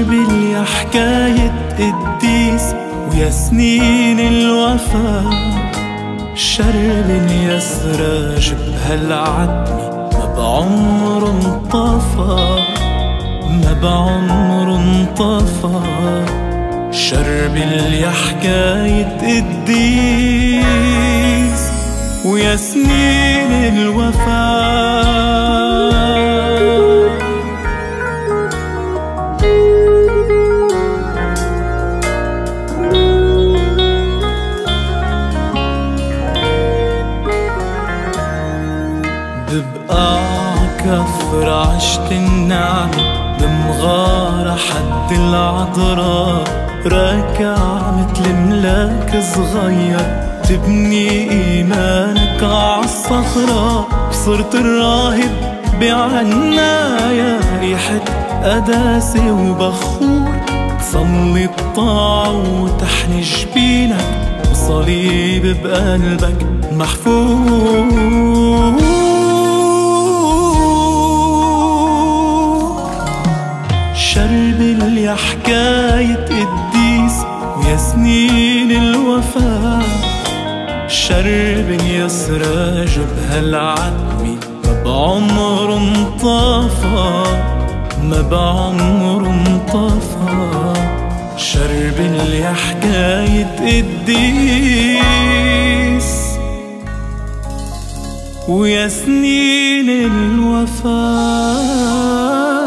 شربل يا حكاية قديس ويا سنين الوفا، شربل يا سراج بهالعتمة ما بعمره انطفى، ما بعمره انطفى. شربل يا حكاية قديس ويا سنين الوفا. ببقى عكفر عشت النعمة بمغارة حد العذراء، راكع متل ملاك صغير تبني إيمانك عالصخرة. صرت الراهب بعناية ريحة قداسة وبخور، تصلي الطاعة وتحني جبينك وصليب بقلبك محفور. شربل يا حكاية قديس ويا سنين الوفا، شربل يا سراج بهالعتمة ما بعمره انطفى، ما بعمره انطفى. شربل يا حكاية قديس ويا سنين الوفا.